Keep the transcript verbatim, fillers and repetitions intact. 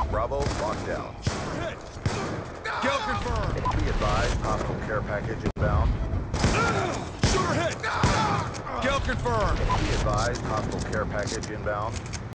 Bravo, locked down. Kill confirmed. Be advised, hostile care package inbound. Shooter hit. Kill confirmed. Be advised, hostile care package inbound.